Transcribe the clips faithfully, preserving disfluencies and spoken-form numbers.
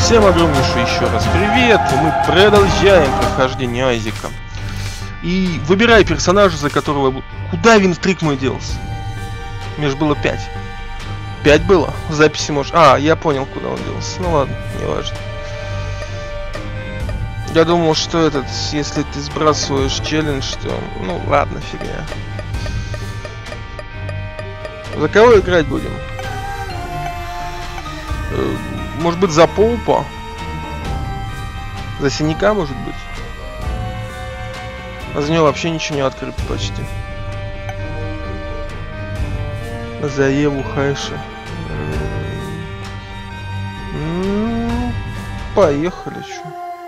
Всем огромнейший еще раз привет! Мы продолжаем прохождение Айзека. И выбирай персонажа, за которого... Куда винстрик мой делся? Мне же было пять. пять было? В записи можешь... А, я понял, куда он делся. Ну ладно, не важно. Я думал, что этот, если ты сбрасываешь челлендж, то... Ну ладно, фигня. За кого играть будем? Может быть, за Поупа? За Синяка, может быть? А за него вообще ничего не открыто почти. За Еву Хайши. Ну, поехали, чё.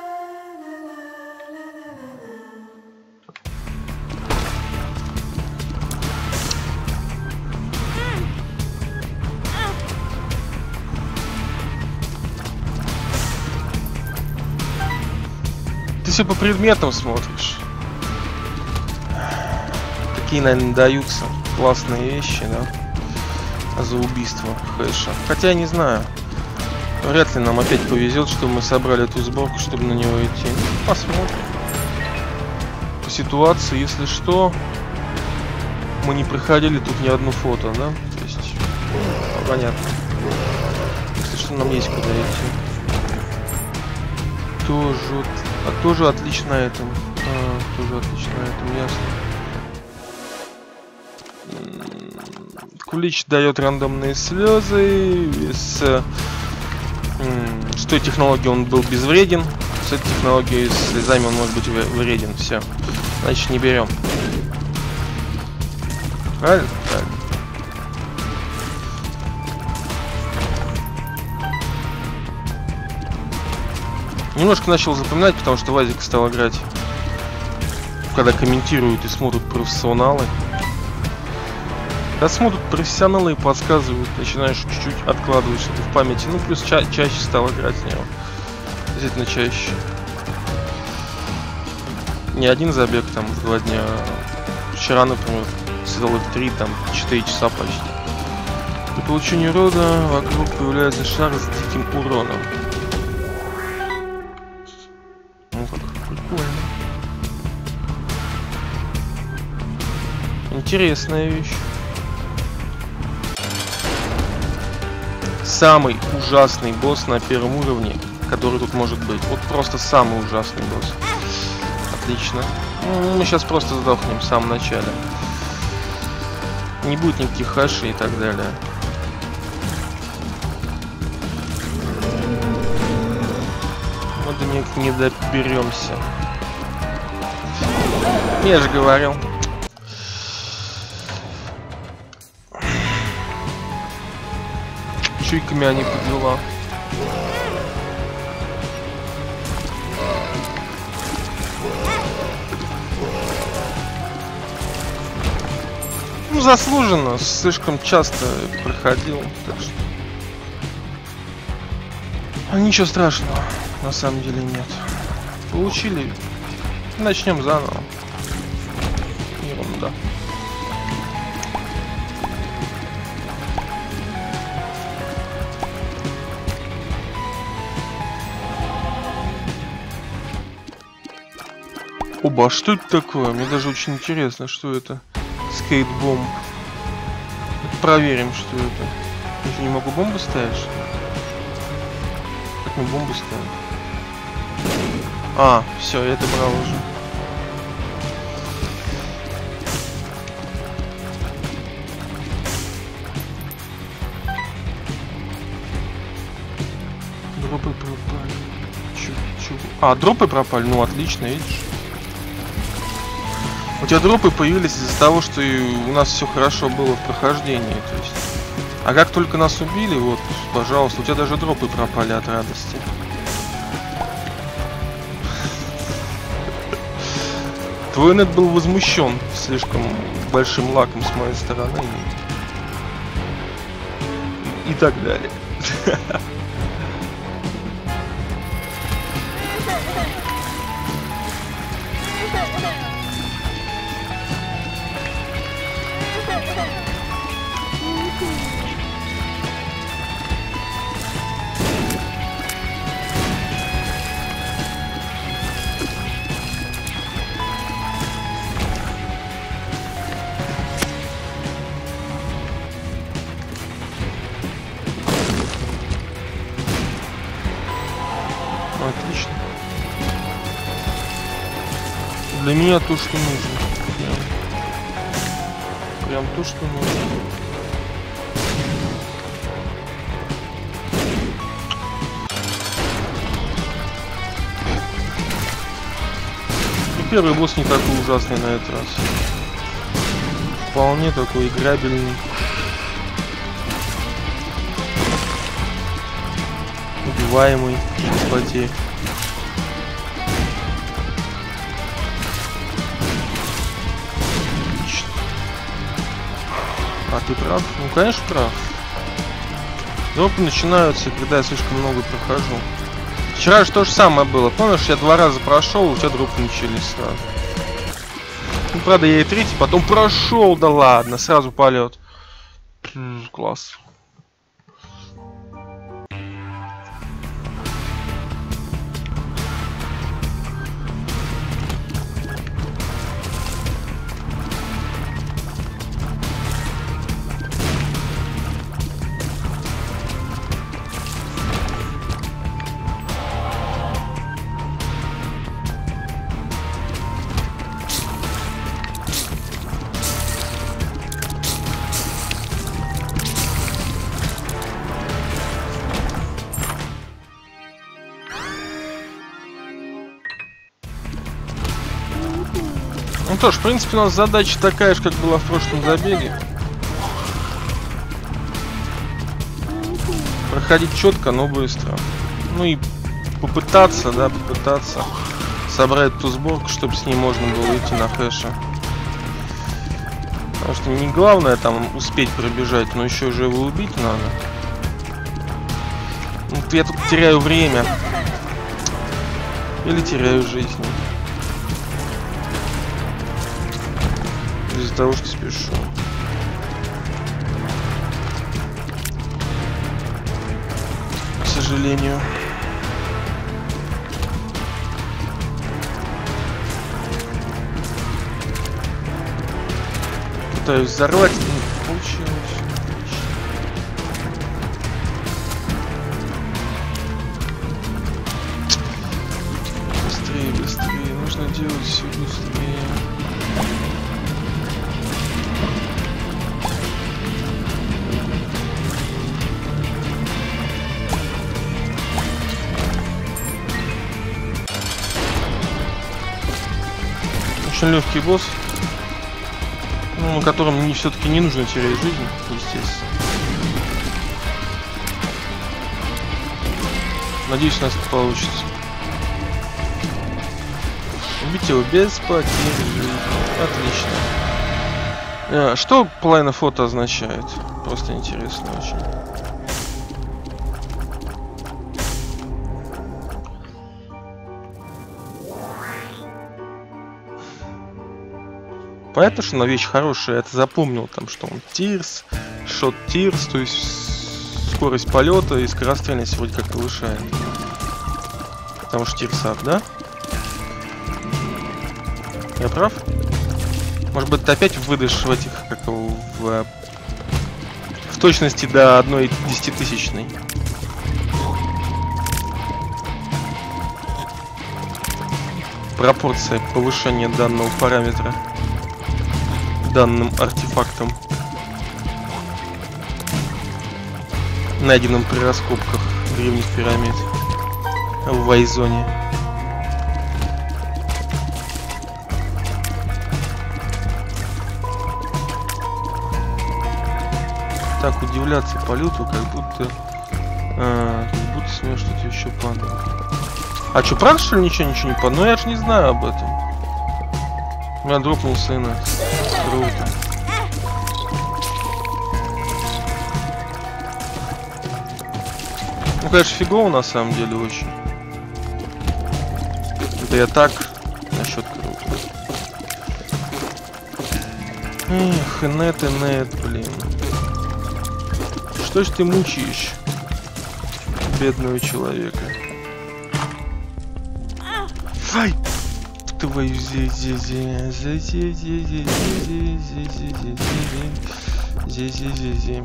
Ты все по предметам смотришь. Такие, наверное, даются классные вещи, да? За убийство Хэша. Хотя я не знаю. Вряд ли нам опять повезет, что мы собрали эту сборку, чтобы на него идти. Ну, посмотрим. По ситуации, если что, мы не проходили тут ни одну фото, да? То есть, понятно. Если что, нам есть куда идти. Тоже, а тоже отлично на этом. А, тоже отлично на этом, ясно. Кулич дает рандомные слезы. С, с той технологией он был безвреден. С этой технологией с слезами он может быть вреден. Все. Значит, не берем. Правильно? Правильно. Немножко начал запоминать, потому что Вазик стал играть, когда комментируют и смотрят профессионалы. Когда смотрят профессионалы и подсказывают, начинаешь чуть-чуть откладывать что-то в памяти. Ну, плюс ча чаще стал играть в него. Действительно чаще. Не один забег там в два дня. Вчера, например, сидел в три, там, четыре часа почти. При получении рода вокруг появляется шар с диким уроном. Интересная вещь. Самый ужасный босс на первом уровне, который тут может быть. Вот просто самый ужасный босс. Отлично. Ну, мы сейчас просто сдохнем в самом начале. Не будет никаких хэшей и так далее. Мы до них не доберемся. Я же говорил. Чуйками они подвела. Ну, заслуженно. Слишком часто проходил. Так что... А ничего страшного. На самом деле нет. Получили. Начнем заново. Ерунда. Оба, а что это такое? Мне даже очень интересно, что это. Скейтбомб. Проверим, что это. Я же не могу бомбу ставить, что ли? Как мы бомбу ставим? А, все, я это брал уже. Дропы пропали. Чё, чё? А, дропы пропали? Ну, отлично, видишь? У тебя дропы появились из-за того, что у нас все хорошо было в прохождении, то есть. А как только нас убили, вот, пожалуйста, у тебя даже дропы пропали от радости. Твой нет был возмущен слишком большим лаком с моей стороны. И так далее. Отлично. Для меня то, что нужно. Прям, Прям то, что нужно. И первый босс не такой ужасный на этот раз. Вполне такой играбельный. Убиваемый без потерь. А ты прав? Ну конечно прав. Дропы начинаются, когда я слишком много прохожу. Вчера же то же самое было. Помнишь, я два раза прошел, у тебя дропы начались сразу. Ну, правда, я и третий, потом прошел, да ладно, сразу полет. Класс. Ну что ж, в принципе, у нас задача такая же, как была в прошлом забеге. Проходить четко, но быстро. Ну и попытаться, да, попытаться собрать ту сборку, чтобы с ней можно было идти на хэша. Потому что не главное там успеть пробежать, но еще же его убить надо. Вот я тут теряю время. Или теряю жизнь. Из-за того, что спешу. К сожалению. Пытаюсь взорвать, но не получилось. Быстрее, быстрее. Нужно делать все быстрее. Очень легкий босс, ну, на котором мне все-таки не нужно терять жизнь, естественно. Надеюсь, у нас это получится. Убить его без потери жизни. Отлично. А, что половина фото означает? Просто интересно очень. Понятно, что на вещь хорошая, я это запомнил, там, что он тирс, шот тирс, то есть скорость полета и скорострельность вроде как повышает. Потому что тирсак, да? Я прав? Может быть, ты опять выдашь в этих, как в, в точности до одной десятитысячной. Пропорция повышения данного параметра данным артефактом, найденным при раскопках древних пирамид в Вайзоне. Так удивляться полету, как будто а, как будто с меня что-то еще падает. А что, правда, что ли, ничего ничего не падает? Ну я же не знаю об этом. У меня дропнулся инет. Круто. Ну, конечно, фигово на самом деле очень. Это я так насчет круто. Эх, инет, инет, блин. Что ж ты мучаешь бедного человека? Ай! Твою здесь, здесь, здесь, здесь, здесь, здесь, здесь, здесь, здесь, здесь, здесь.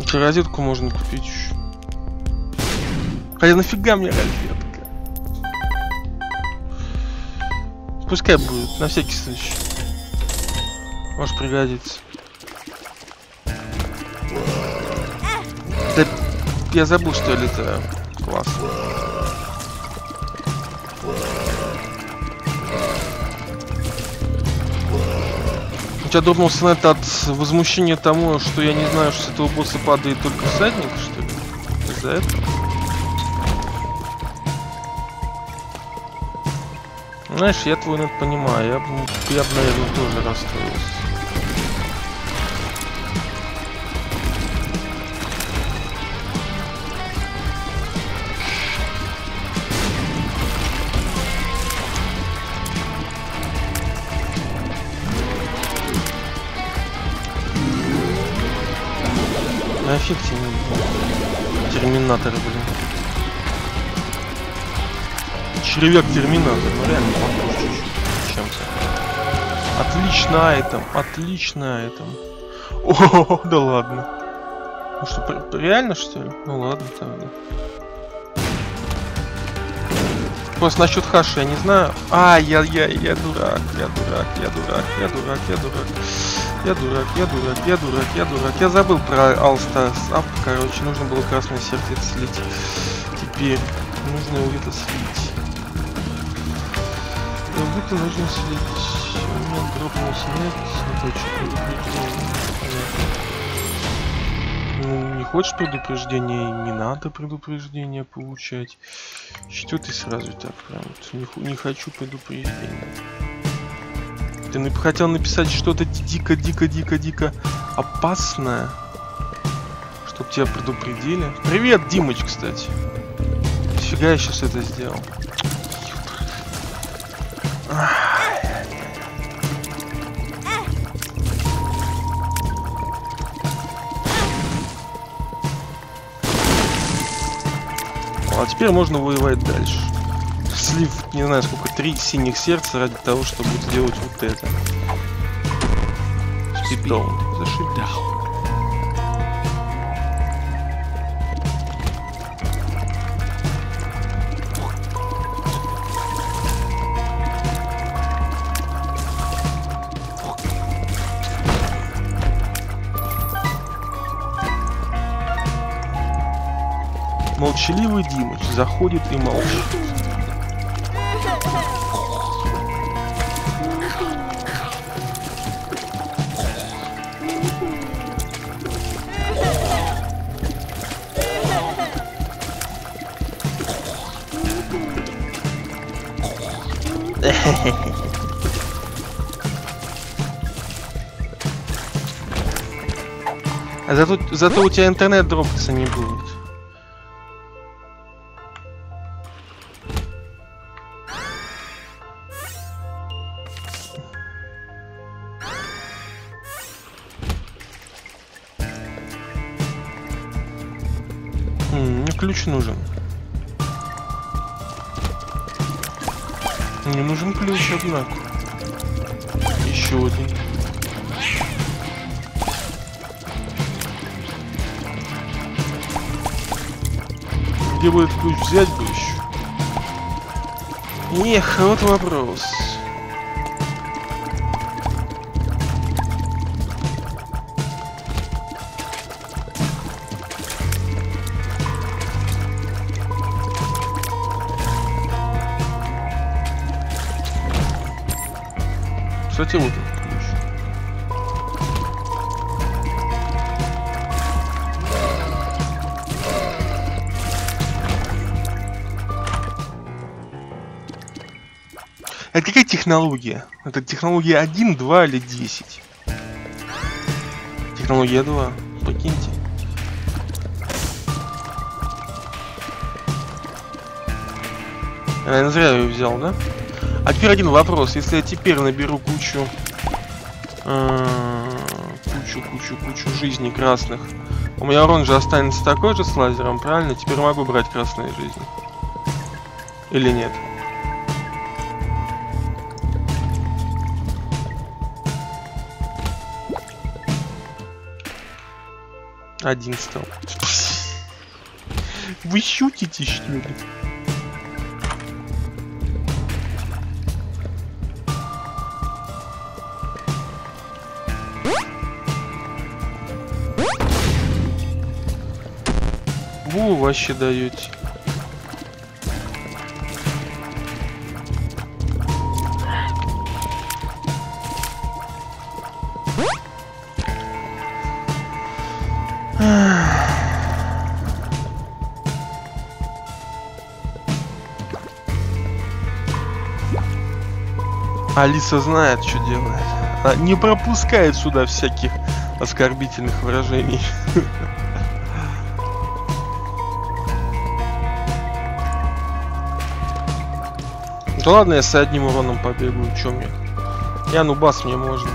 Кстати, розетку можно купить еще. Хотя нафига мне розетка? Пускай будет, на всякий случай. Может пригодится. Да, я забыл, что я летаю. Классно. У тебя дурнулся на это от возмущения тому, что я не знаю, что с этого босса падает только всадник, что ли? Из-за этого? Знаешь, я твой нет понимаю, я бы, я бы, наверное, тоже расстроился. Нафиг тебе терминаторы, блин. Червяк терминатор, ну реально похож чуть-чуть чем-то. Отлично айтем, отлично айтем. О, да ладно. Ну что, реально что ли? Ну ладно тогда. Просто насчет хаши я не знаю. А, я, я, я дурак, я дурак, я дурак, я дурак, я дурак. Я дурак, я дурак, я дурак, я дурак. Я забыл про All Stars Up, короче, нужно было красное сердце слить. Теперь нужно его где-то слить. Как будто нужно слить. У меня дропнул снять. Ну, не хочешь предупреждения? Не надо предупреждения получать. Что ты сразу так прям? Не, не хочу предупреждения. Ты хотел написать что-то дико-дико-дико-дико опасное, чтоб тебя предупредили. Привет, Димыч, кстати. Фига я сейчас это сделал. А теперь можно воевать дальше. Слив, не знаю сколько, три синих сердца ради того, чтобы сделать вот это. Спиддаун. Зашибись. Молчаливый Димыч заходит и молчит. А зато, зато у тебя интернет дропаться не будет. М-м, мне ключ нужен. Мне нужен ключ, однако. Еще один. Где бы этот ключ взять бы еще? Эх, вот вопрос. Кстати, вот этот ключ. Это какая технология? Это технология один, два или десять? Технология два. Покиньте. Я, наверное, зря ее взял, да? А теперь один вопрос. Если я теперь наберу кучу... Э, кучу, кучу, кучу жизней красных. У меня урон же останется такой же с лазером, правильно? Теперь могу брать красные жизни. Или нет? Один стал. Вы шутите, что ли? Во, вообще даете. Алиса знает, что делает. Она не пропускает сюда всяких оскорбительных выражений. Да ладно, я с одним уроном побегаю, чё мне? Я нубас, мне можно.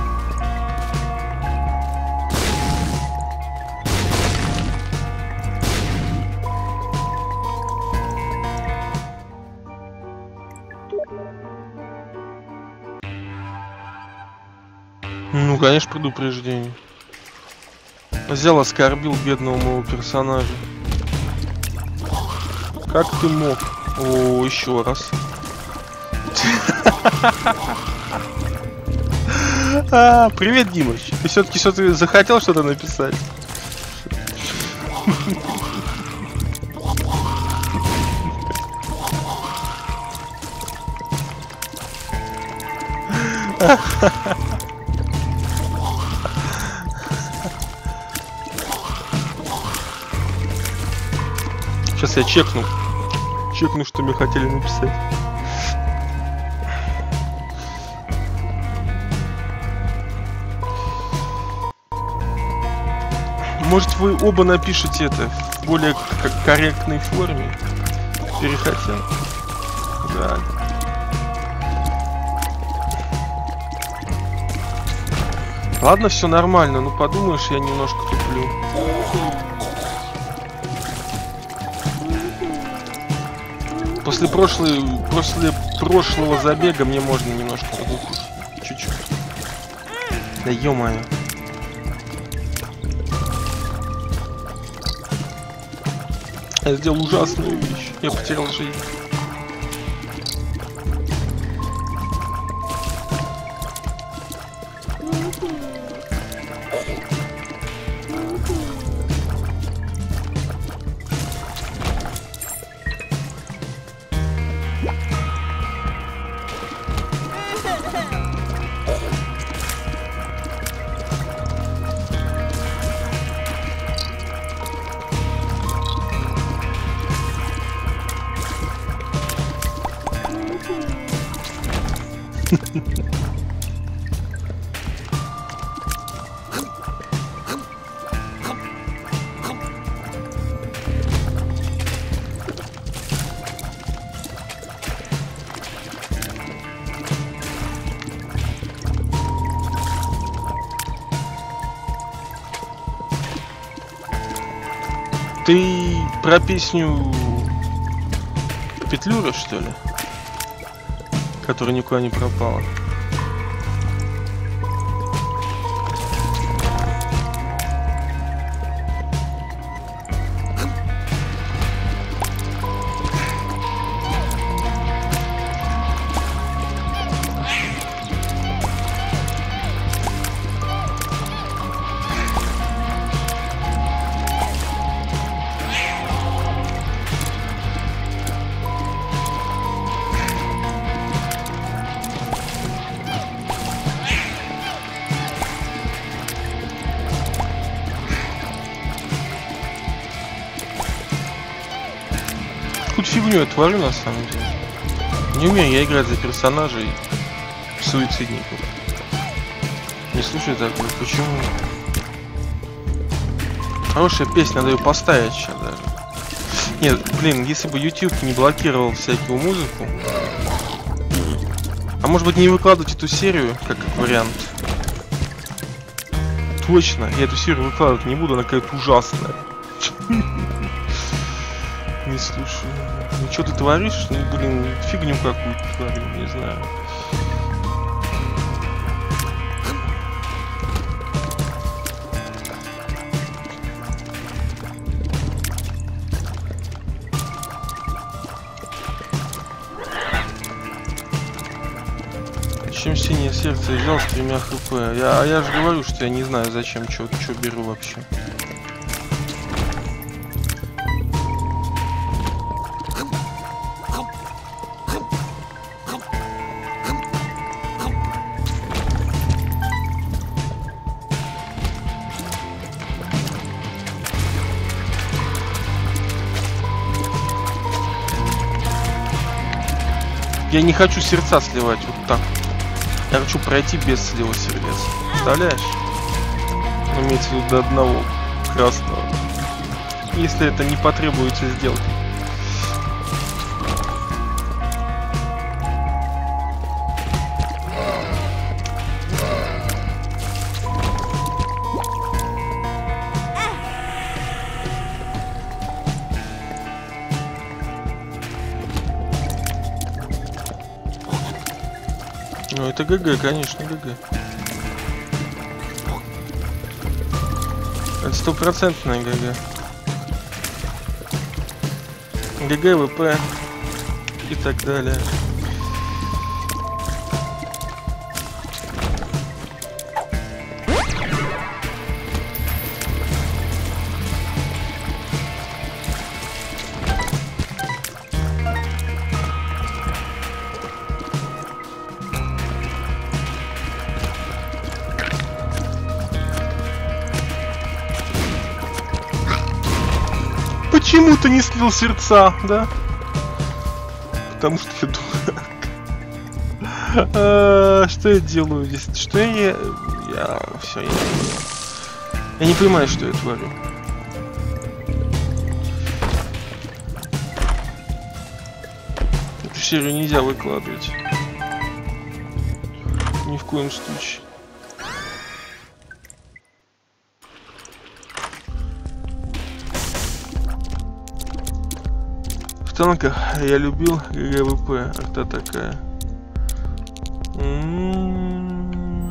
Ну, конечно, предупреждение. Взял, оскорбил бедного моего персонажа. Как ты мог? О, еще раз. А, привет, Димыч. Ты все-таки что-то захотел что-то написать? Сейчас я чекну. Чекну, что мне хотели написать. Может, вы оба напишите это в более корректной форме? Перехотел? Да. Ладно, все нормально. Ну подумаешь, я немножко туплю. После прошлой, после прошлого забега мне можно немножко подутить. Чуть-чуть. Да ё-моё. Я сделал ужасную вещь. Я потерял жизнь. Ты про песню Петлюра, что ли? Которая никуда не пропала. Какую-то фигню я творю на самом деле. Не умею я играть за персонажей суицидников. Не слушай такое, почему? Хорошая песня, надо ее поставить сейчас даже. Нет, блин, если бы YouTube не блокировал всякую музыку. А может быть не выкладывать эту серию, как, как вариант. Точно, я эту серию выкладывать не буду, она какая-то ужасная. Не слушаю. Ну что ты творишь? Ну блин, фигню какую-то творю, не знаю. синее сердце взял с тремя хп. Я, а я же говорю, что я не знаю, зачем, что беру вообще. Я не хочу сердца сливать вот так. Я хочу пройти без слива сердец. Представляешь? Ну, имеется в виду до одного красного. Если это не потребуется сделать. Ну это ГГ, конечно, ГГ. Это стопроцентная ГГ. ГГ, ВП и так далее. Почему ты не слил сердца, да? Потому что я дурак. А, что я делаю здесь? Что я... Я... Все, я... Я не понимаю, что я творю. Эту серию нельзя выкладывать. Ни в коем случае. В танках я любил ГГВП, арта такая. М-м-м.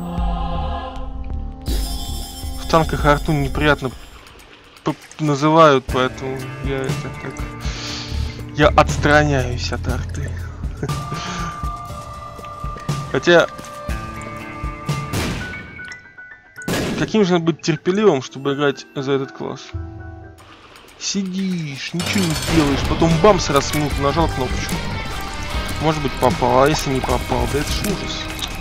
В танках арту неприятно называют, поэтому я это так... Я отстраняюсь от арты. Хотя... Каким же надо быть терпеливым, чтобы играть за этот класс? Сидишь, ничего не делаешь, потом бам, сразу минуту нажал кнопочку. Может быть попал, а если не попал, да это ж ужас.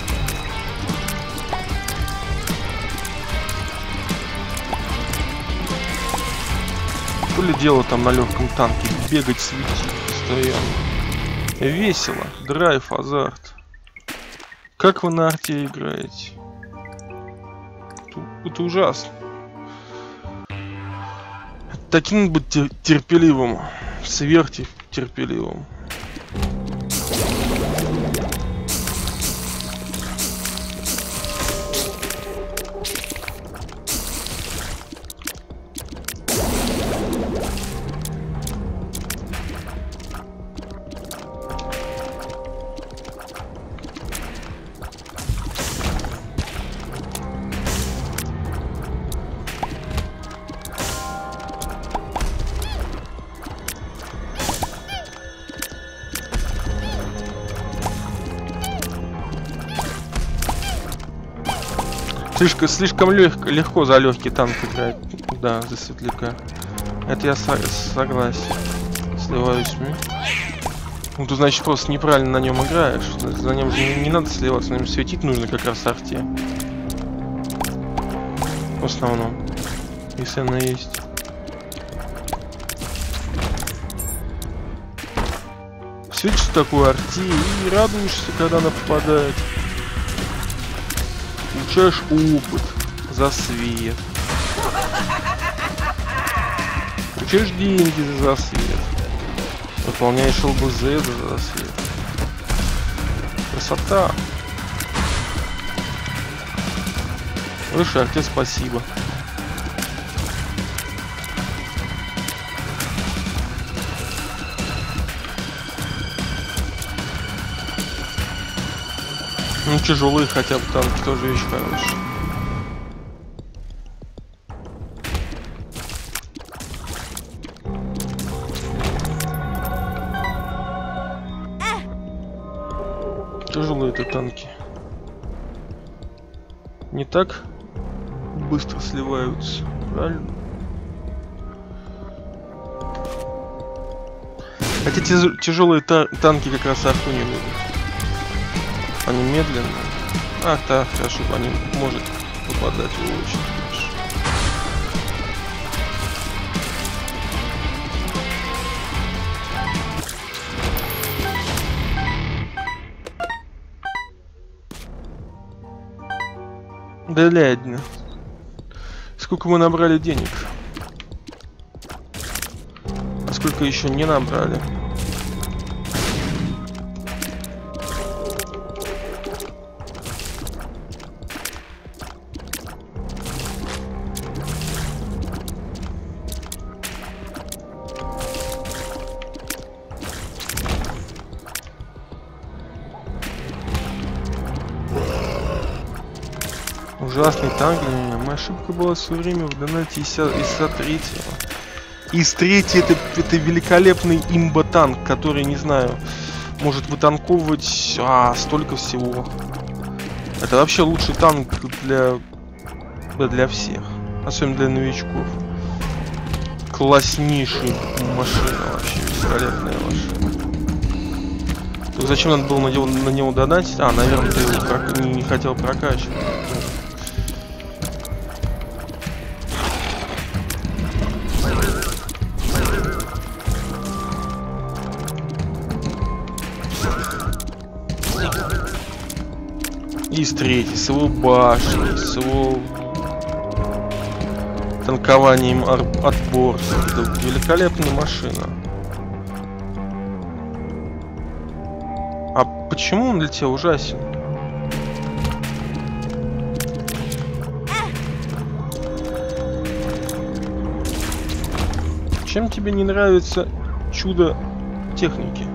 То ли дело там на легком танке, бегать, светить постоянно. Весело, драйв, азарт. Как вы на арте играете? Это ужасно. Таким быть терпеливым, сверхтерпеливым. Слишком, слишком лег, легко за легкий танк играть, да, за светляка. Это я со согласен. Сливаюсь. Ну, ты, значит, просто неправильно на нем играешь. За ним же не, не надо сливаться, на нем светить нужно как раз арте. В основном. Если она есть. Светишь такую арте и радуешься, когда она попадает. Получаешь опыт за свет. Получаешь деньги за свет. Выполняешь ЛБЗ за свет. Красота. Выше арте спасибо. Ну, тяжелые хотя бы танки тоже вещь хорошая. Тяжелые это танки. не так быстро сливаются, правильно? Хотя тяжелые та танки как раз арху не любят. Они медленные. Ах, да, хорошо, они может попадать в очень хорошо. Да ладно. Сколько мы набрали денег? А сколько еще не набрали? Ужасный танк для меня. Моя ошибка была все время в донате из третьего. Из третьего это, это великолепный имба-танк, который, не знаю, может вытанковывать а, столько всего. Это вообще лучший танк для, для всех. Особенно для новичков. Класснейшая машина вообще. Великолепная машина. Так зачем надо было на него, на него донатить? А, наверное, ты его не, не хотел прокачивать. И с третьей, с его башней, с его танкованием отбор. Это великолепная машина. А почему он для тебя ужасен? Чем тебе не нравится чудо техники?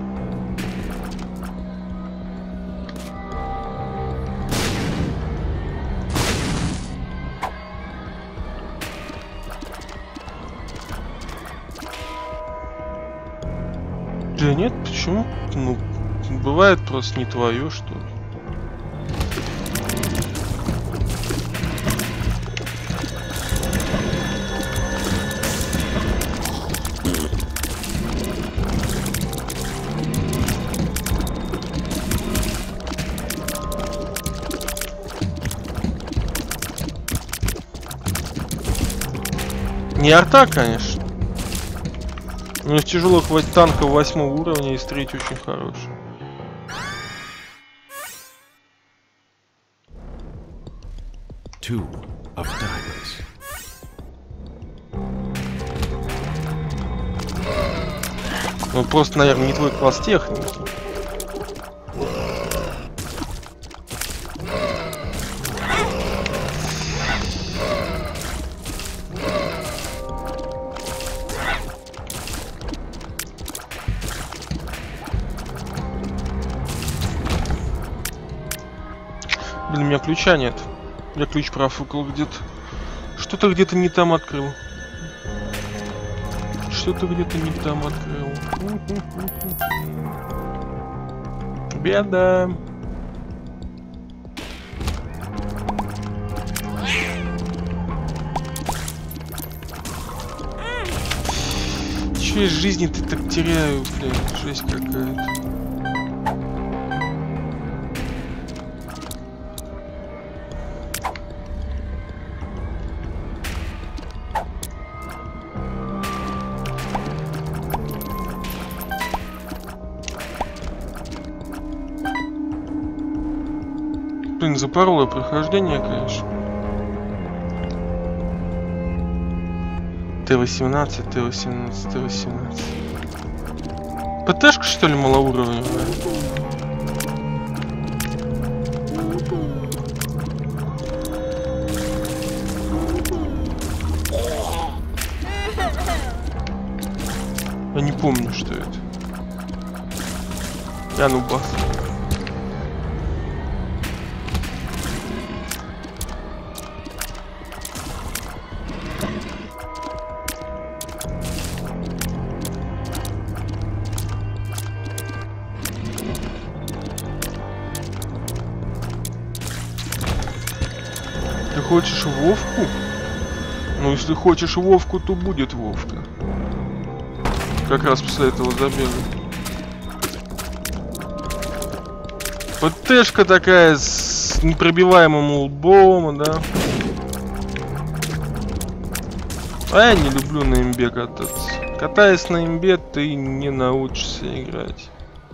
Да нет, почему? Ну, бывает просто не твое, что ли. Не арта, конечно. Но из тяжелых танков восьмого уровня из третьей очень хороший. Two of diamonds. Ну просто, наверное, не твой класс техники. Блин, у меня ключа нет. Я ключ профукал где-то. Что-то где-то не там открыл. Что-то где-то не там открыл. Беда. Че из жизни ты так теряю, блин, жесть какая-то. Блин, запоролое прохождение, конечно. Т восемнадцать, Т восемнадцать, Т восемнадцать. ПТшка, что ли, малоуровневая? Я не помню, что это. Я ну бас. Ты хочешь Вовку? Ну, если хочешь Вовку, то будет Вовка. Как раз после этого забегали. ПТшка такая с непробиваемым лбом, да. А я не люблю на имбе кататься. Катаясь на имбе, ты не научишься играть.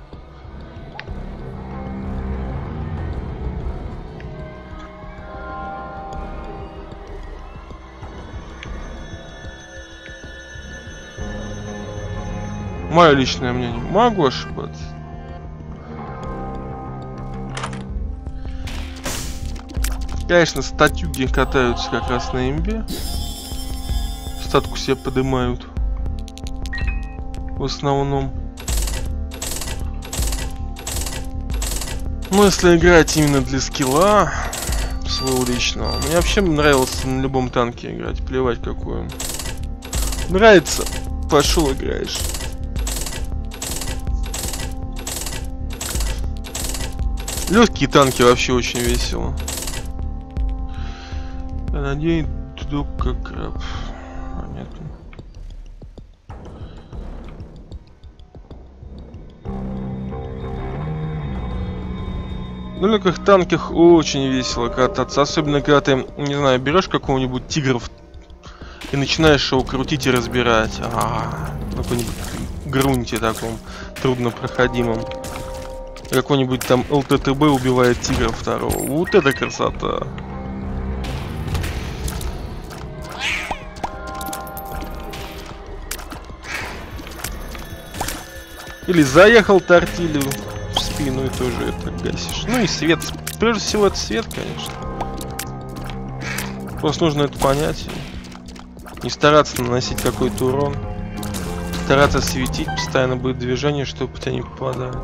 Мое личное мнение. Могу ошибаться. Конечно, статюги катаются как раз на имбе. Статку себе поднимают. В основном. Ну, если играть именно для скилла своего личного. Мне вообще нравилось на любом танке играть. Плевать какой он. Нравится. Пошел играешь. Легкие танки вообще очень весело. Я надеюсь, тудок как краб. Понятно. На легких танках очень весело кататься. Особенно когда ты, не знаю, берешь какого-нибудь тигров и начинаешь его крутить и разбирать. А-а-а, на каком-нибудь грунте таком труднопроходимом. Какой-нибудь там ЛТТБ убивает тигра второго. Вот это красота. Или заехал тортилю в спину и тоже это гасишь. Ну и свет. Прежде всего это свет, конечно. Просто нужно это понять. Не стараться наносить какой-то урон. Стараться светить. Постоянно будет движение, чтобы по тебе не попадало.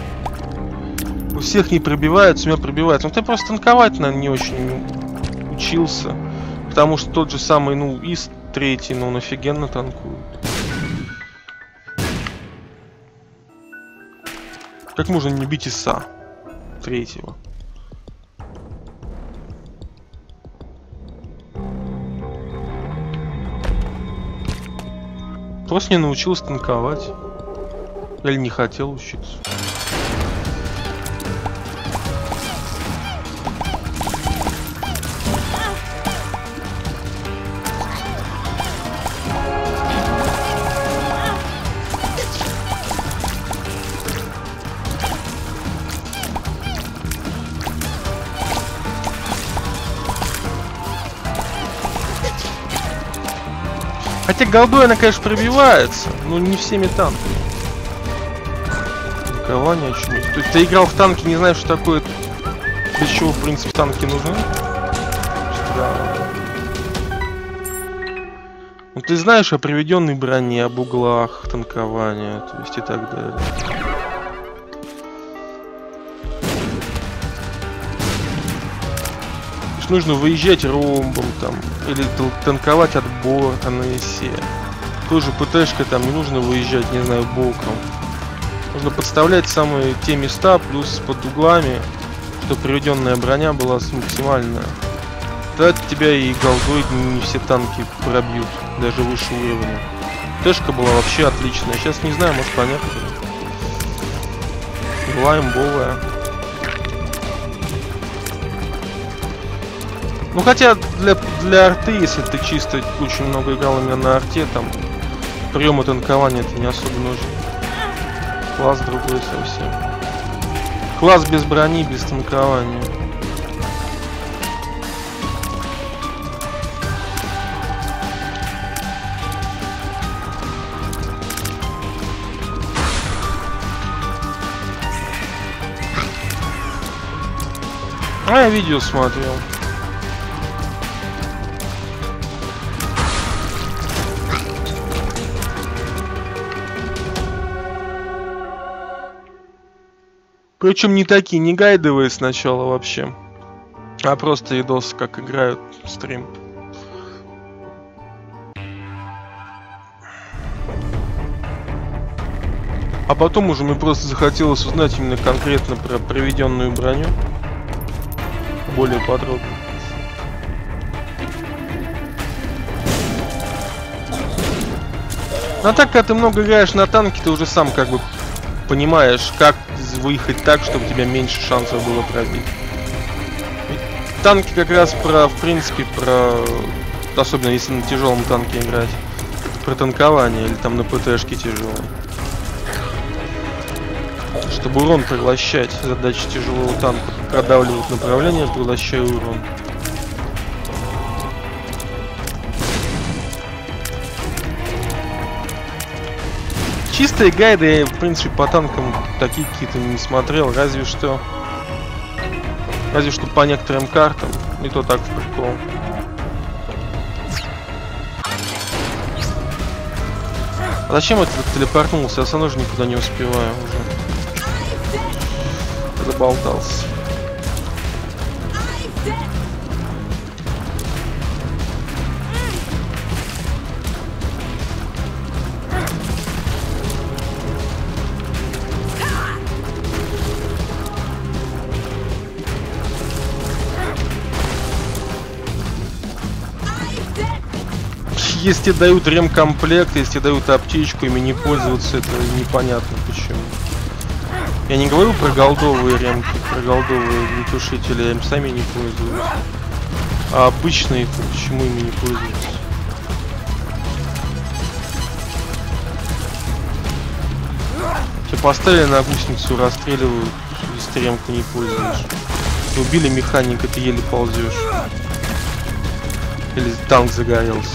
У всех не пробивается, у меня пробивается. Ну ты просто танковать, наверное, не очень учился. Потому что тот же самый, ну, ИС третий, ну, он офигенно танкует. Как можно не бить ИСа третьего? Просто не научился танковать. Или не хотел учиться. Хотя голдой она, конечно, пробивается, но не всеми танками. Танкование очумить. То есть ты играл в танки, не знаешь, что такое, для чего, в принципе, танки нужны? Да. Ну ты знаешь о приведенной броне, об углах танкования, то есть и так далее. Нужно выезжать ромбом там, или танковать отбор на ИСе. Тоже ПТшка там не нужно выезжать, не знаю, боком. Нужно подставлять самые те места, плюс под углами, чтобы приведенная броня была максимальная. Тогда тебя и голдой не все танки пробьют, даже выше уровня. ПТшка была вообще отличная. Сейчас не знаю, может понятно. Была имбовая. Ну хотя для, для арты, если ты чисто очень много играл именно на арте, там приемы танкования это не особо нужно. Класс другой совсем. Класс без брони, без танкования. А я видео смотрел. Причем не такие, не гайдовые сначала вообще, а просто видосы, как играют стрим. А потом уже мне просто захотелось узнать именно конкретно про проведенную броню. Более подробно. Ну а так, когда ты много играешь на танке, ты уже сам как бы понимаешь, как выехать так, чтобы у тебя меньше шансов было пробить. Ведь танки как раз про, в принципе, про... Особенно если на тяжелом танке играть. Про танкование или там на ПТшке тяжелой. Чтобы урон поглощать. Задача тяжелого танка. Продавливать направление, поглощая урон. Чистые гайды я, в принципе, по танкам такие какие-то не смотрел. Разве что... Разве что по некоторым картам. И то так в прикол. А зачем это телепортнулся? Я сам уже никуда не успеваю уже. Заболтался. Если тебе дают ремкомплект, если тебе дают аптечку, ими не пользоваться, это непонятно почему. Я не говорю про голдовые ремки, про голдовые глушители, я им сами не пользуюсь. А обычные, почему ими не пользуются? Тебя поставили на гусеницу, расстреливают, если ты ремку не пользуешь. Ты убили механика, ты еле ползешь. Или танк загорелся.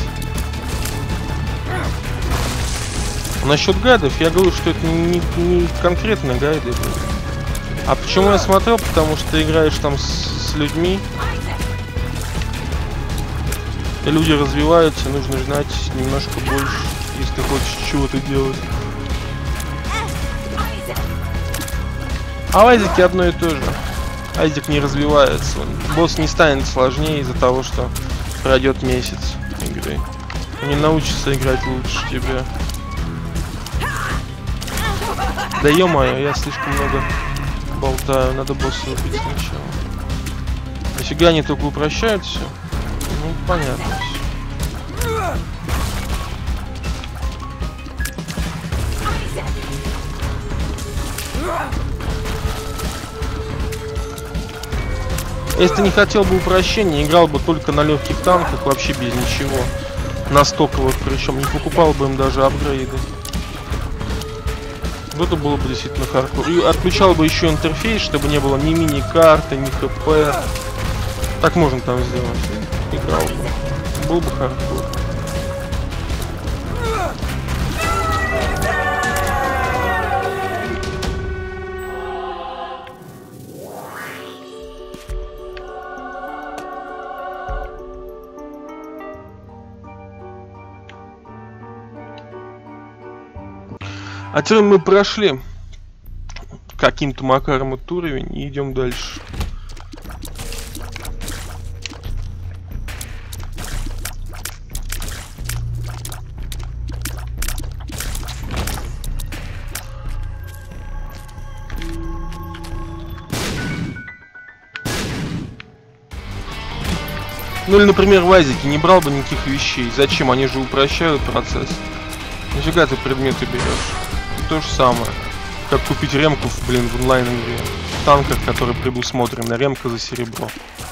Насчет гайдов, я говорю, что это не, не конкретно гайды. А почему я смотрел? Потому что ты играешь там с, с людьми. И люди развиваются, нужно знать немножко больше, если ты хочешь чего-то делать. А в Айзеке одно и то же. Айзек не развивается. Босс не станет сложнее из-за того, что пройдет месяц игры. Он не научится играть лучше тебя. Да ё-моё, я слишком много болтаю, надо босса убить сначала. Нафига они только упрощают все? Ну, понятно все. Если ты не хотел бы упрощения, играл бы только на легких танках, вообще без ничего. На стоковых, причем не покупал бы им даже апгрейды. Вот это было бы действительно хардкор. И отключал бы еще интерфейс, чтобы не было ни мини-карты, ни хп. Так можно там сделать. Играл бы. Был бы хардкор. А теперь мы прошли каким-то макаром этот уровень и идем дальше. Ну или, например, в Айзеке не брал бы никаких вещей. Зачем? Они же упрощают процесс. Нафига ты предметы берешь? То же самое, как купить ремку, блин, в онлайн игре. В танках, которые предусмотрены, ремка за серебро.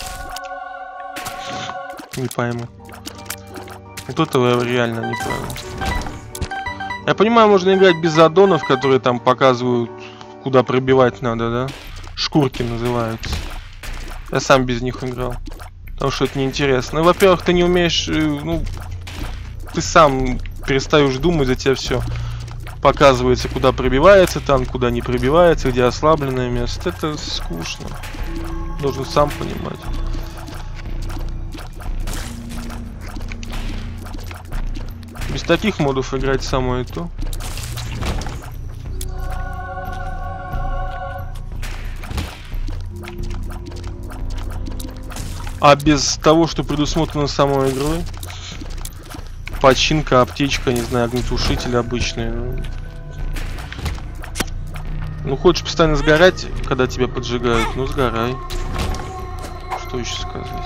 Не пойму. Вот этого я реально не пойму. Я понимаю, можно играть без аддонов, которые там показывают, куда пробивать надо, да? Шкурки называются. Я сам без них играл. Потому что это неинтересно. Ну, во-первых, ты не умеешь, ну, ты сам перестаешь думать, за тебя все показывается, куда пробивается танк, куда не пробивается, где ослабленное место. Это скучно. Должен сам понимать. Без таких модов играть самое то. А без того, что предусмотрено самой игрой, починка, аптечка, не знаю, огнетушитель обычный. Ну, хочешь постоянно сгорать, когда тебя поджигают, ну сгорай. Что еще сказать?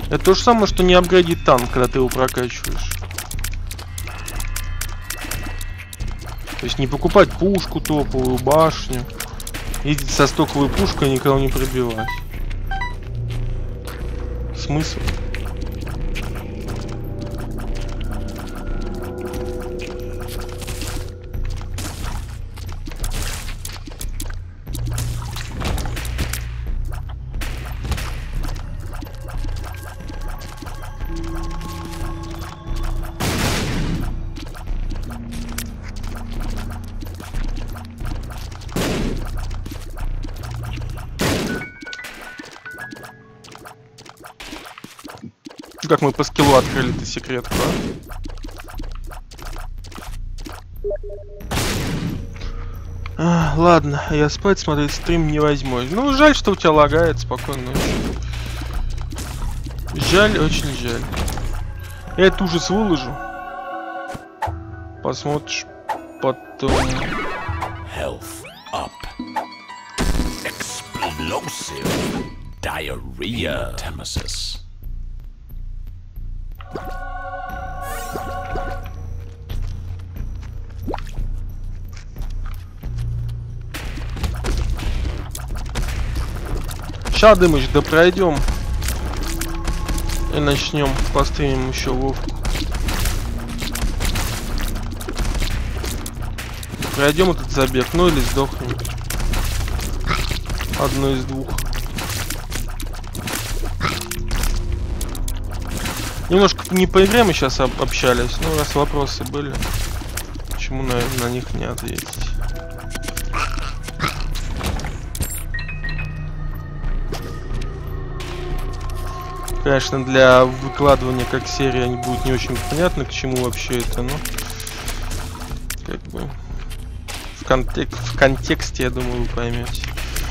Это то же самое, что не апгрейдить танк, когда ты его прокачиваешь. То есть не покупать пушку топовую, башню. Ездить со стоковой пушкой и никого не пробивать. Смысл? Как мы по скиллу открыли эту секретку, а? А, ладно, я спать смотреть стрим не возьму. Ну, жаль, что у тебя лагает. Спокойно. Жаль, очень жаль. Я этот ужас выложу. Посмотришь потом. Health up. Explosive diarrhea. Nemesis. Ща, Дымыч, да пройдем. И начнем постримим еще Вовку. Пройдем этот забег, ну или сдохнем. Одно из двух. Немножко не по игре мы сейчас об общались, ну раз вопросы были, почему на, на них не ответить? Конечно, для выкладывания как серия не будет не очень понятно, к чему вообще это, но как бы в, контек в контексте, я думаю, вы поймете.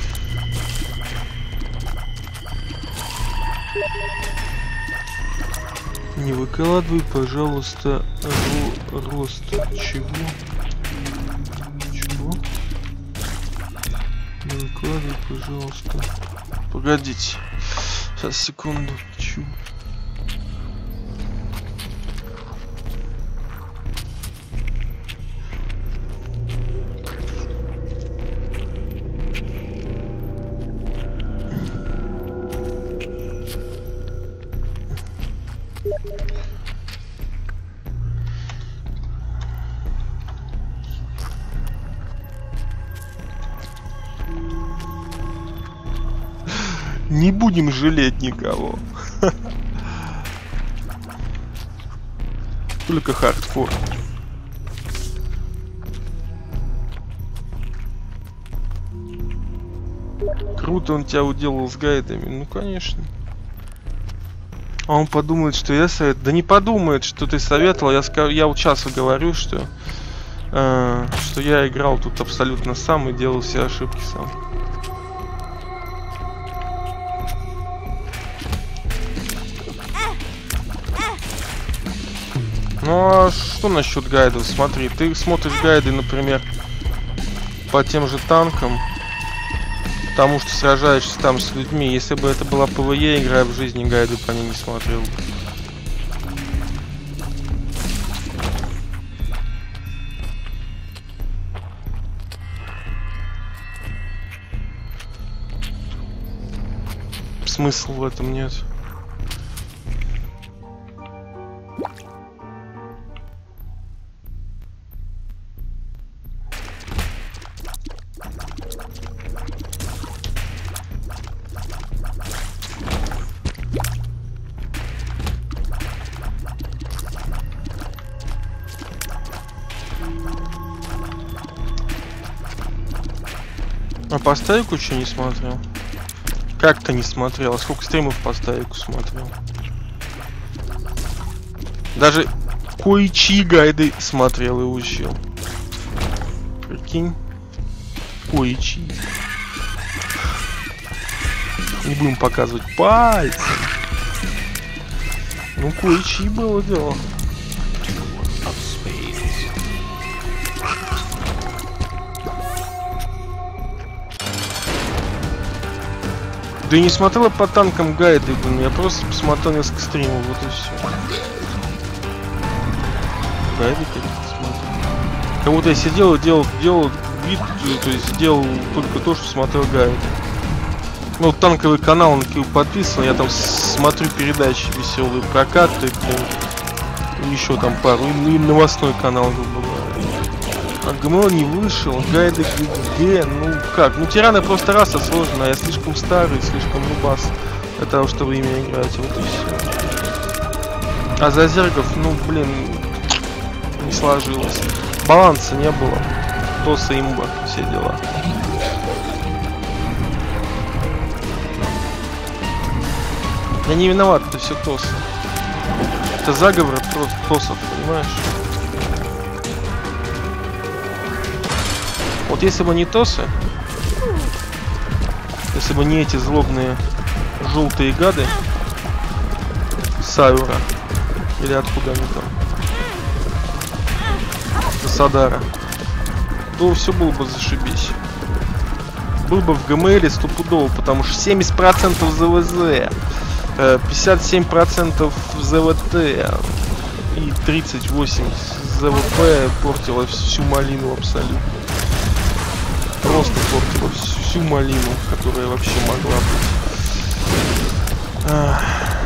Не выкладывай, пожалуйста, ро рост. Чего? Чего? Не выкладывай, пожалуйста. Погодите. Сейчас, секунду. Чего? Не будем жалеть никого. Только хардкор. Круто он тебя уделал с гайдами. Ну конечно. А он подумает, что я совет. Да не подумает, что ты советовал. Я, скажу, я вот сейчас говорю, что э, что я играл тут абсолютно сам и делал все ошибки сам. Ну а что насчет гайдов? Смотри, ты смотришь гайды, например, по тем же танкам, потому что сражаешься там с людьми. Если бы это была ПВЕ игра, в жизни гайды по ней не смотрел бы. Смысла в этом нет. А по стайку что не смотрел? Как-то не смотрел. А сколько стримов по стайку смотрел? Даже кое-чьи гайды смотрел и учил. Прикинь. Кое-чьи. Не будем показывать пальцы. Ну, кое-чьи было дело. Да и не смотрела по танкам гайды, блин, я просто посмотрел несколько стримов, вот и все. Гайды какие-то смотрел. Как будто я сидел и делал, делал вид, то есть делал только то, что смотрел гайды. Ну, вот танковый канал на Киев подписан, я там смотрю передачи веселые, прокаты, блин, еще там пару, и, и новостной канал, грубо говоря. А ГМО не вышел, гайды где, ну как, ну тираны просто раса сложная, я слишком старый, слишком нубас для того, чтобы ими играть, вот и все. А за зергов, ну блин, не сложилось. Баланса не было, тоса имба, все дела. Я не виноват, это все тос. Это заговор от тосов, понимаешь? Вот если бы не тосы, если бы не эти злобные желтые гады Саура, или откуда они там, Садара, то все было бы зашибись. Был бы в ГМЛ стопудово, потому что семьдесят процентов ЗВЗ, пятьдесят семь процентов ЗВТ и тридцать восемь процентов ЗВП портило всю малину абсолютно. Просто портила всю малину, которая вообще могла быть.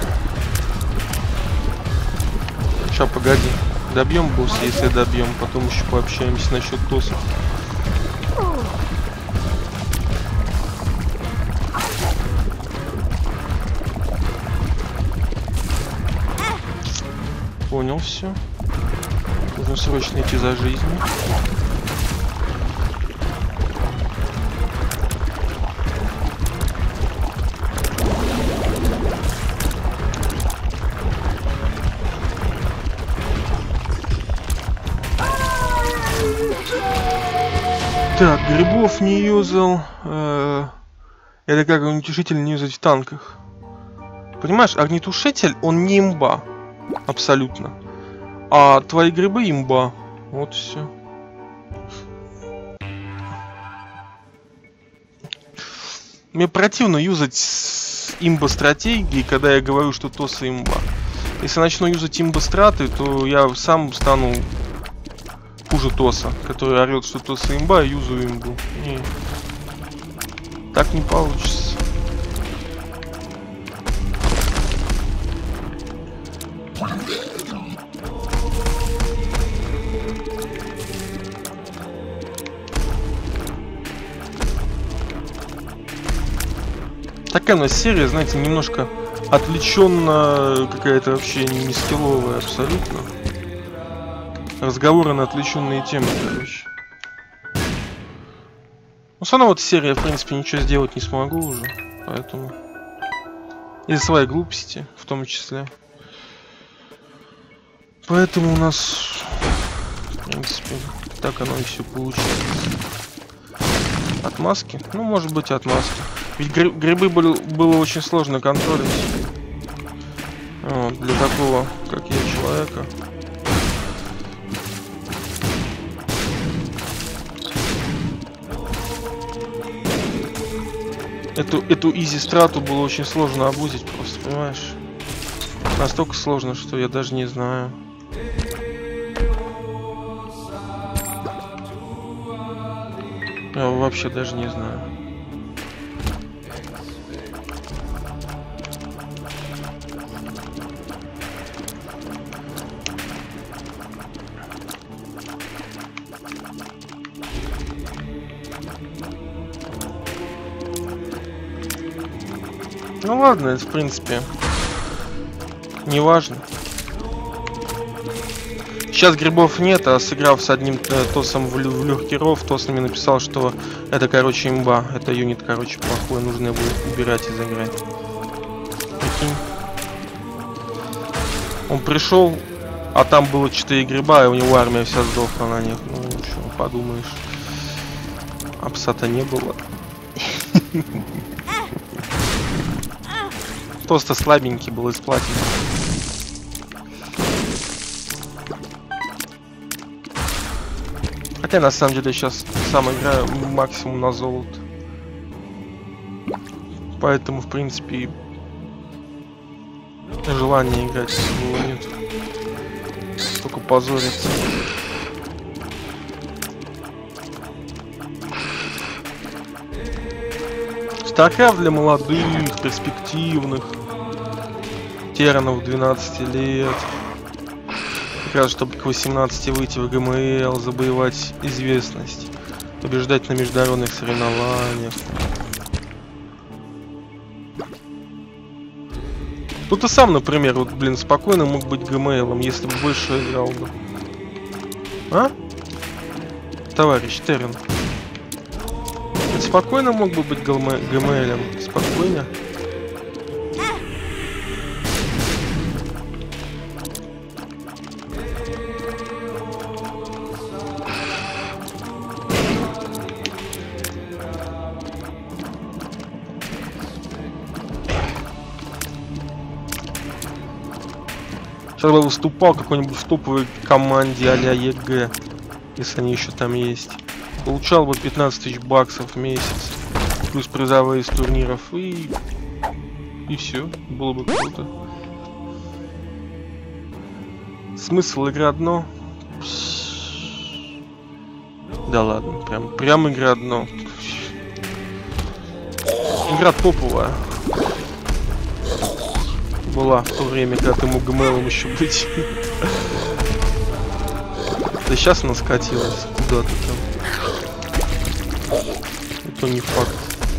Сейчас, погоди. Добьем босса, если добьем. Потом еще пообщаемся насчет тосов. Понял все. Нужно срочно идти за жизнью. Так, грибов не юзал. Э, это как огнетушитель не юзать в танках. Понимаешь, огнетушитель, он не имба. Абсолютно. А твои грибы имба. Вот все. Мне противно юзать имба-стратегии, когда я говорю, что тоса имба. Если начну юзать имба-страты, то я сам стану хуже тоса, который орет, что тоса имба, и юзаю имбу. Не. Так не получится. Такая у нас серия, знаете, немножко отвлеченно, какая-то вообще не скилловая абсолютно. Разговоры на отвлеченные темы, короче. Ну, сама вот серия, в принципе, ничего сделать не смогу уже, поэтому... Из-за своей глупости, в том числе. Поэтому у нас, в принципе, так оно и все получилось. Отмазки? Ну, может быть, отмазки. Ведь гри грибы были, было очень сложно контролить. Вот, для такого, как я, человека. Эту, эту изи-страту было очень сложно обузить, просто, понимаешь? Настолько сложно, что я даже не знаю. Я вообще даже не знаю. Ну ладно, это в принципе не важно. Сейчас грибов нет, а сыграв с одним э, тосом в, в люхеров, тос мне написал, что это, короче, имба. Это юнит, короче, плохой, нужно его убирать из игры. Прикинь. Он пришел, а там было четыре гриба, и у него армия вся сдохла на них. Ну, что, подумаешь. А пса-то не было. Просто слабенький был из платина. Хотя на самом деле сейчас сам играю максимум на золото. Поэтому, в принципе, желания играть особого нет. Только позориться. StarCraft для молодых, перспективных, терранов двенадцати лет. Как раз, чтобы к восемнадцати выйти в ГМЛ, завоевать известность, побеждать на международных соревнованиях. Ну ты сам, например, вот, блин, спокойно мог быть ГМЛом, если бы больше играл бы. А? Товарищ Террен. Ты спокойно мог бы быть ГМЛом? Спокойно. Сейчас бы выступал какой-нибудь в топовой команде а-ля ЕГЭ, если они еще там есть. Получал бы пятнадцать тысяч баксов в месяц, плюс призовые из турниров, и... И все, было бы круто. Смысл игры одно. Да ладно, прям, прям игра одно. Игра топовая. Была в то время, когда ты мог ГМЛом еще быть. Да сейчас она скатилась куда-то там. Это не факт.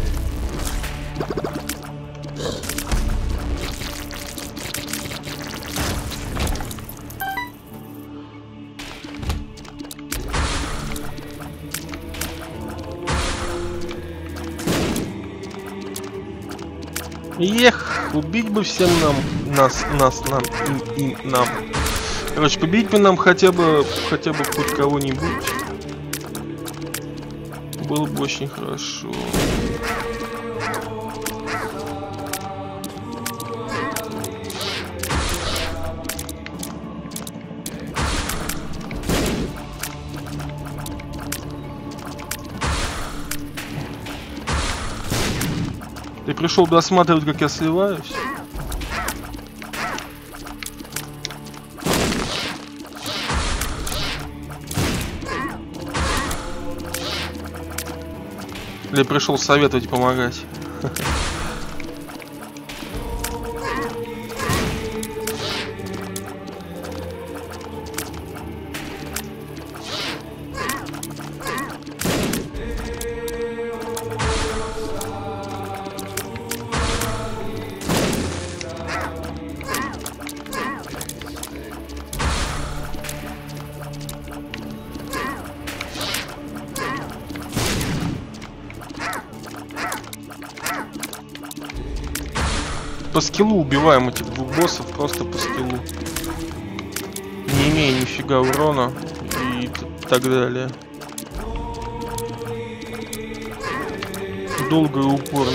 Эх, убить бы всем нам, нас, нас, нам, им, им, нам. Короче, победить бы нам хотя бы, хотя бы хоть кого-нибудь. Было бы очень хорошо. Ты пришел досматривать, как я сливаюсь? Или пришел советовать, помогать? По скиллу убиваем этих двух боссов, просто по скиллу. Не имея нифига урона и так далее. Долго и упорно.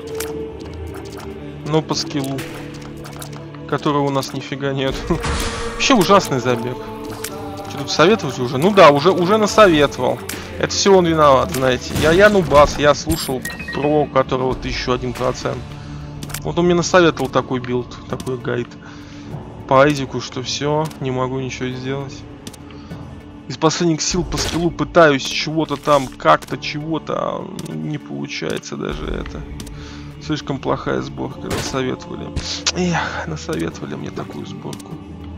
Но по скиллу, которого у нас нифига нет. Вообще ужасный забег. Что тут советовать уже? Ну да, уже, уже насоветовал. Это все он виноват, знаете. Я, я нубас, я слушал про, у которого тысяча один процент. Вот он мне насоветовал такой билд, такой гайд по айзику, что все, не могу ничего сделать. Из последних сил по скиллу пытаюсь чего-то там, как-то чего-то, а не получается даже это. Слишком плохая сборка, насоветовали. Эх, насоветовали мне такую сборку.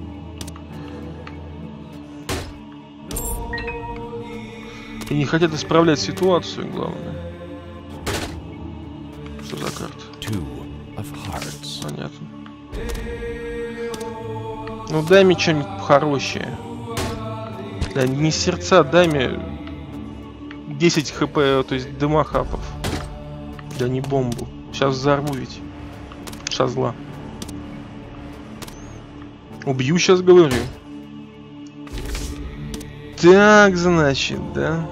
И не хотят исправлять ситуацию, главное. Что за карта? Понятно. Ну дай мне что-нибудь хорошее. Да не сердца, дай мне десять хп, то есть дымохапов. Да не бомбу. Сейчас взорву ведь. Шазла. Убью сейчас, говорю. Так, значит, да.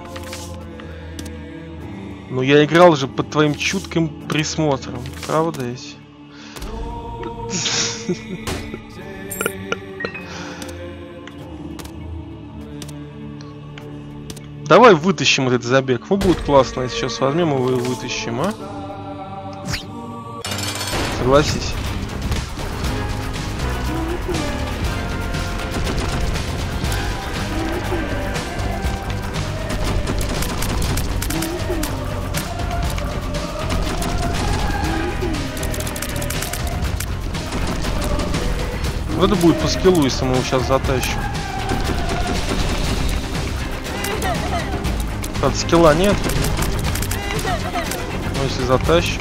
Ну я играл же под твоим чутким присмотром. Правда ведь? Давай вытащим этот забег. Ну будет классно, если сейчас возьмем его и вытащим, а? Согласись. Вот это будет по скиллу, если мы его сейчас затащим. От скилла нет. Но если затащим.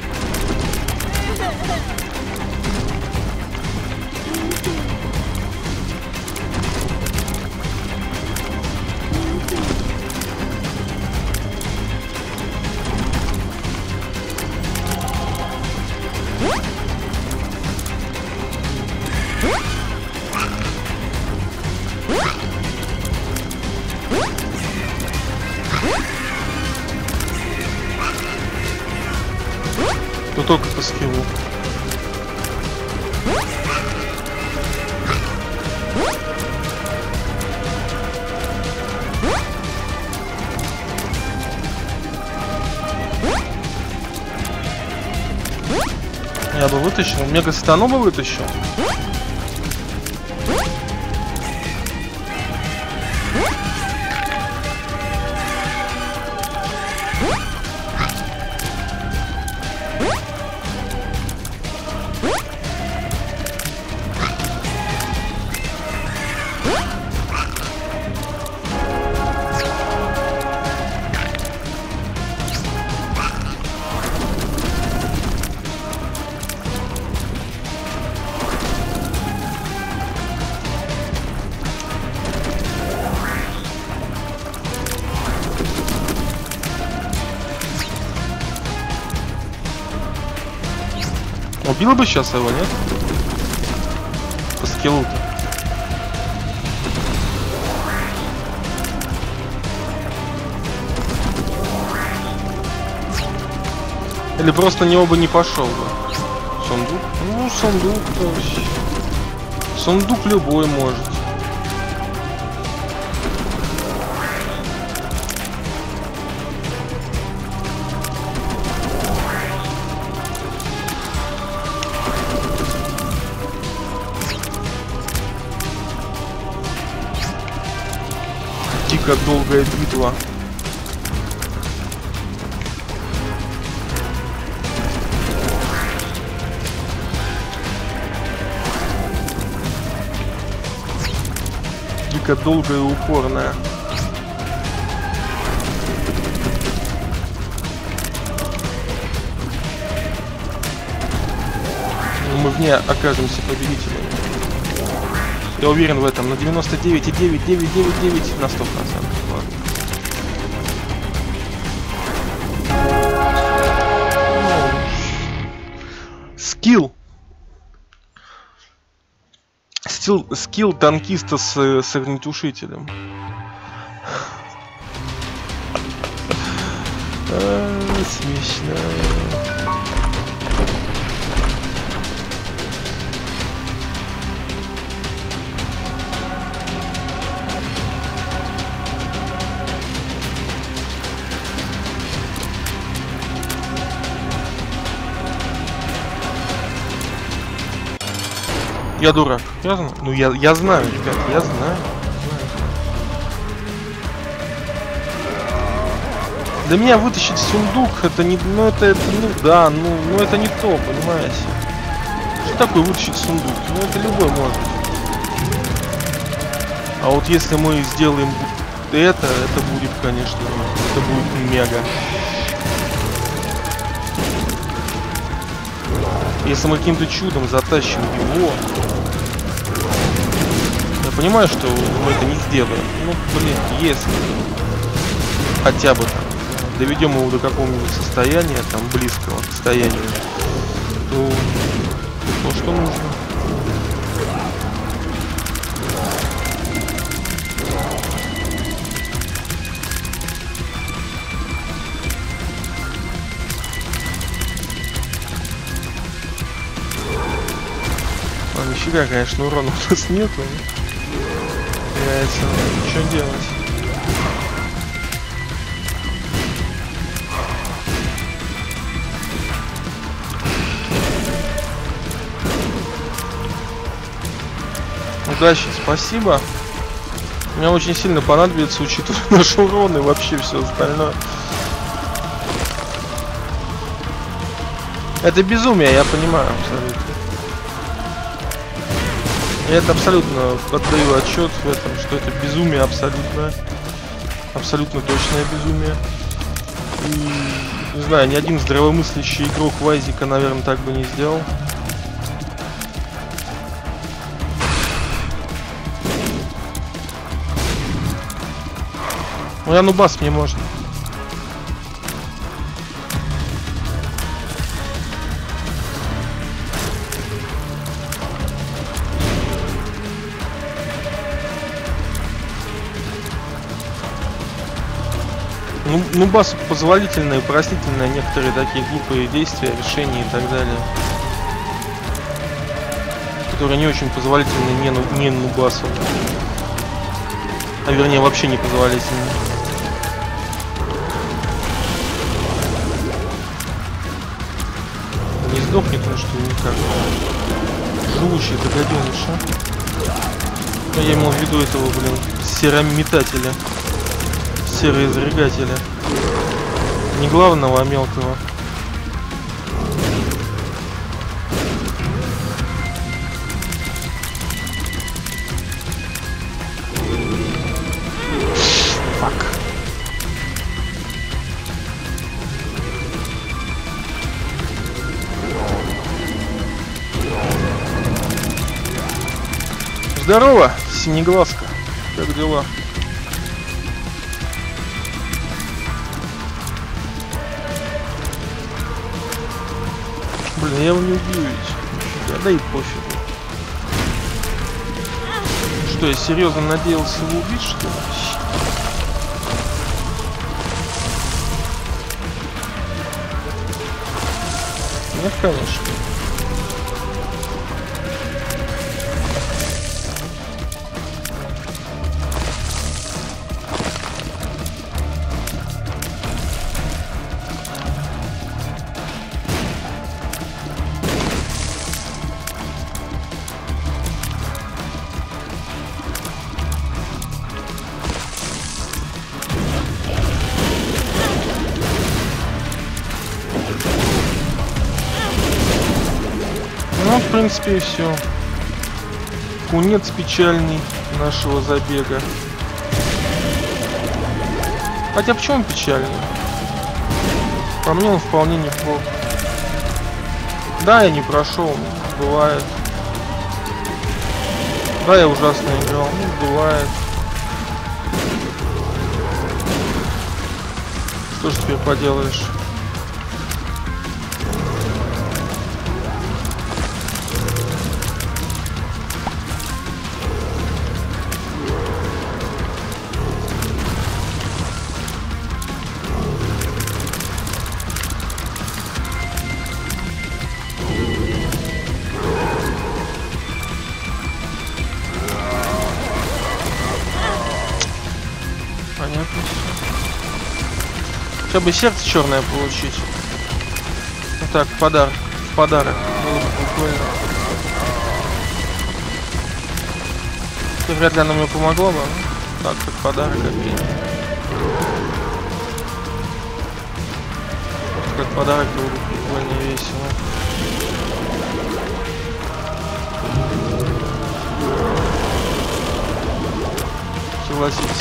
То только по скиллу. Я бы вытащил. Мега сатану бы вытащил. Убил бы сейчас его, нет? По скиллу-то. Или просто на него бы не пошел бы. Сундук? Ну, сундук-то вообще. Сундук любой может. Дико долгая битва. Дико долгая и упорная. Но мы в ней окажемся победителями. Я уверен в этом на девяносто девять и девять девять девять девять на сто процентов. Ладно. Скилл. Скилл, скилл танкиста с, с огнетушителем. А, смешно. Я дурак. Я знаю. Ну я, я знаю, ребят, я знаю. знаю. Для меня вытащить сундук, это не. Ну это, это ну да, ну, ну это не то, понимаете? Что такое вытащить сундук? Ну это любой может. А вот если мы сделаем это, это будет, конечно, это будет мега. Если мы каким-то чудом затащим его, я понимаю, что мы это не сделаем. Ну, блин, если хотя бы там доведем его до какого-нибудь состояния, там, близкого к состоянию, то то, что нужно. А, нифига, конечно, урона у нас нету. Яйца, что делать? Удачи, спасибо. Мне очень сильно понадобится, учитывая наш урон и вообще все остальное. Это безумие, я понимаю абсолютно. Я это абсолютно отдаю отчет в этом, что это безумие абсолютно. Абсолютно точное безумие. И, не знаю, ни один здравомыслящий игрок Вайзика, наверное, так бы не сделал. Ну, я нубас, мне можно. Ну, нубасу позволительные, простительные некоторые такие глупые действия, решения и так далее. Которые не очень позволительны не, ну, не нубасу. А вернее, вообще не позволительны. Не сдохнет он, что никак. Живущий догоденыш, а? Я имел в виду этого, блин, серометателя. Сероизрыгателя. Не главного, а мелкого. Фак. Здорово, синеглазка. Как дела? Блин, я его не убью ведь. Да, да и пофигу. Что, я серьезно надеялся его убить, что ли? Нет, конечно. Ну, в принципе, и все. Конец печальный нашего забега. Хотя почему он печальный? По мне он вполне неплох. Да, я не прошел, бывает. Да, я ужасно играл, ну, бывает. Что ж теперь поделаешь? Понятно. Хотя бы сердце черное получить. Вот так, в подарок. В подарок. Было бы прикольно. И вряд ли оно мне помогло бы. Так, как подарок, окей. Как подарок было бы прикольно и весело. Согласитесь.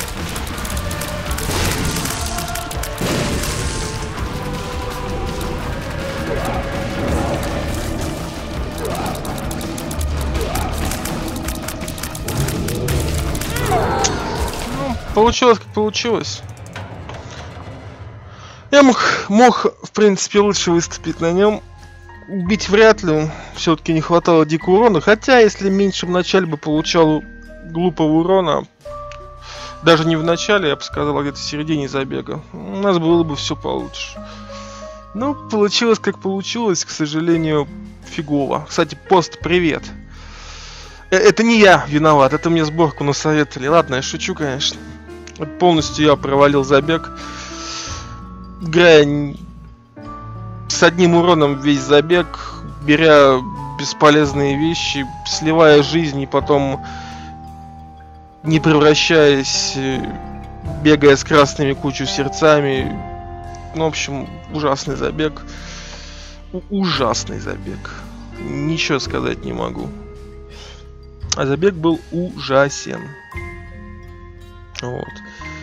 Получилось, как получилось. Я мог, мог, в принципе, лучше выступить на нем. Бить вряд ли, все-таки не хватало дикого урона. Хотя, если меньше в начале бы получал глупого урона, даже не в начале, я бы сказал, а где-то в середине забега, у нас было бы все получше. Ну, получилось, как получилось, к сожалению, фигово. Кстати, пост, привет. Это не я виноват, это мне сборку насоветовали. Ладно, я шучу, конечно. Полностью я провалил забег. Играя с одним уроном весь забег, беря бесполезные вещи, сливая жизнь и потом не превращаясь, бегая с красными кучу сердцами. Ну, в общем, ужасный забег. Ужасный забег. Ничего сказать не могу. А забег был ужасен. Вот.